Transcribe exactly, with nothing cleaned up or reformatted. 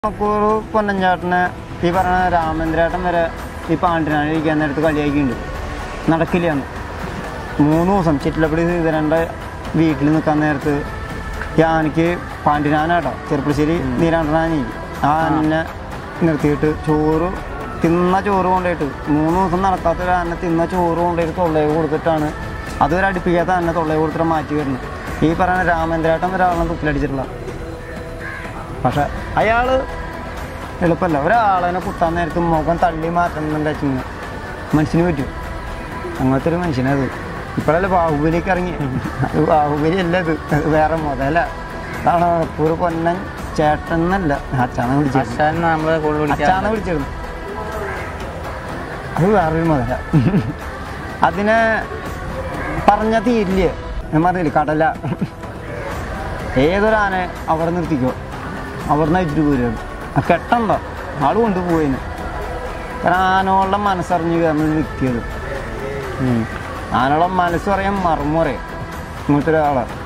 മക്കൂർ പൊന്നഞ്ചാട്ടനെ ഈ പറഞ്ഞ രാമേന്ദ്രേട്ടൻ വരെ ഈ പാണ്ടിനാണ് ഇരിക്കാൻ നേരത്ത് കളിയാക്കിയിട്ടുണ്ട്. നടക്കില്ലാന്ന് മൂന്ന് ദിവസം ചിറ്റിലപ്പടി ശ്രീധരൻ്റെ വീട്ടിൽ നിൽക്കാൻ നേരത്ത് ഞാനിക്ക് പാണ്ടിനാനാട്ടോ ചെറുപ്പശ്ശേരി നീരാണ്ടനാനി ആ എന്നെ നിർത്തിയിട്ട് ചോറ് തിന്ന ചോറ് കൊണ്ടുപോയിട്ട് മൂന്ന് ദിവസം നടക്കാത്ത ആനെ തിന്ന ചോറ് കൊണ്ടുപോയിട്ട് തൊള്ളയെ കൊടുത്തിട്ടാണ് അതുവരെ അടുപ്പിക്കാത്ത തന്നെ തൊള്ളയെ കൊടുത്തിട്ട് മാറ്റി വരുന്നത്. ഈ പറയുന്ന രാമേന്ദ്രേട്ടൻ ഒരാളെ തുപ്പിലടിച്ചിട്ടുള്ള. പക്ഷെ അയാൾ എളുപ്പമല്ല. ഒരാളെ കുത്താൻ നേരത്ത് മുഖം തള്ളി മാറ്റണം വെച്ചാൽ മനുഷ്യന് പറ്റും. അങ്ങനത്തെ ഒരു മനുഷ്യനത്. ഇപ്പോഴല്ലേ ബാഹുബലിക്ക് ഇറങ്ങി. അത് ബാഹുബലി അല്ല, ഇത് വേറെ മുതല. അതാണ് ഒരു പൊന്നൻ ചേട്ടൻ എന്നല്ല അച്ചാനെ വിളിച്ചത്. അച്ചാനെ വിളിച്ചിരുന്നു. അത് വേറൊരു മുതല. അതിനെ പറഞ്ഞ തീരില്ല. ഞാൻ പറഞ്ഞില്ലേ കടല. ഏതൊരാനെ അവിടെ നിർത്തിക്കോ, അവിടെ നിന്ന് അയച്ചിട്ട് പോരുകയാണ്. ആ കെട്ടണ്ടോ ആൾ കൊണ്ടുപോയിന്. കാരണം ആനോളുടെ മനസ്സറിഞ്ഞ് കയറുന്നത് വ്യക്തിയത്. ആനോളം മനസ്സ് പറയാൻ മറുമുറയും ഇങ്ങനത്തെ ഒരാളാണ്.